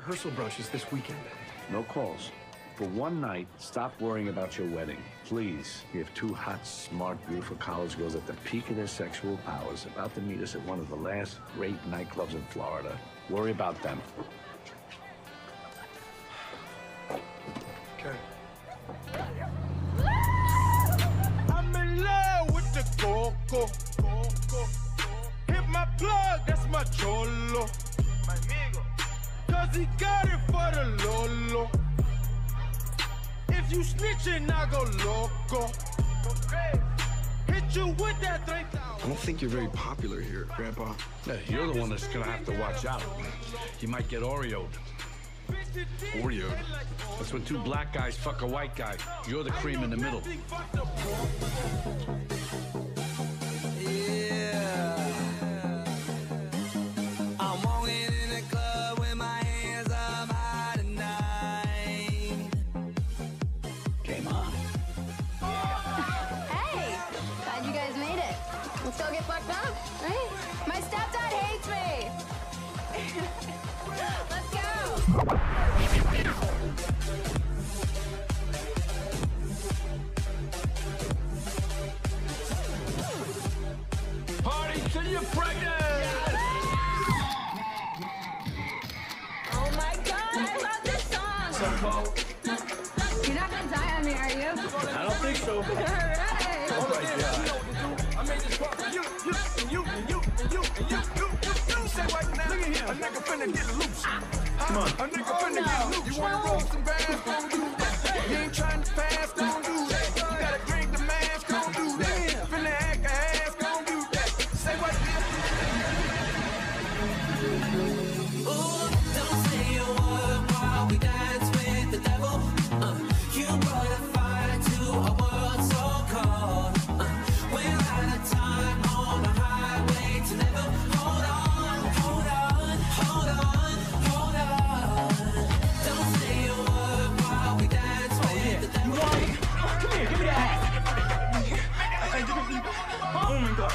Rehearsal brunches this weekend. No calls. For one night, stop worrying about your wedding. Please. We have two hot, smart, beautiful college girls at the peak of their sexual powers, about to meet us at one of the last great nightclubs in Florida. Worry about them. Okay. I'm in love with the coco. Hit my plug, that's my cholo. My amigo. Cause he got it for the Lolo. If you snitching, I go loco. Hit you with that 3,000. I don't think you're very popular here, Grandpa. Yeah, you're the one that's gonna have to watch out. You might get Oreo'd. Oreo'd? That's when two black guys fuck a white guy. You're the cream in the middle. Let's go get fucked up, right? My stepdad hates me. Let's go. Party till you're pregnant! Oh my God, I love this song. So cold. You're not gonna die on me, are you? I don't think so. All right. Oh my God. I made this part for you. Say right now, look at him. A nigga finna get loose. Come on. A nigga finna get loose. You wanna roll some bands, gon' do that. You ain't trying to fast, gon' do that. You gotta drink the mask, gon' do that. Finna act a ass, gon' do that. Say what Ooh, don't say a word while we dance with the devil. You brought a fire to a world so cold. We're out of time on the highway to never. Hold on. Don't say a word while we dance with the devil. Come here, give me that. Oh my God.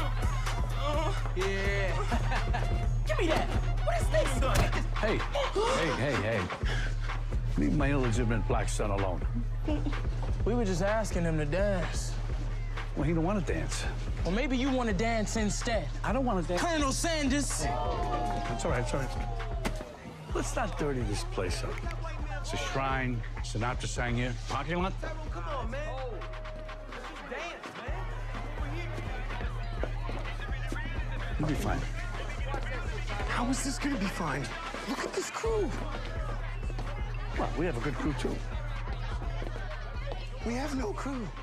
Yeah. Give me that. What is this? Hey. Leave my illegitimate black son alone. We were just asking him to dance. Well, he don't want to dance. Well, maybe you want to dance instead. I don't want to dance. Colonel Sanders. It's all right. Let's not dirty this place up. It's a shrine. Sinatra sang here. Parking lot. Come on, man. Dance, man. You'll be fine. How is this gonna be fine? Look at this crew. Well, we have a good crew, too. We have no crew.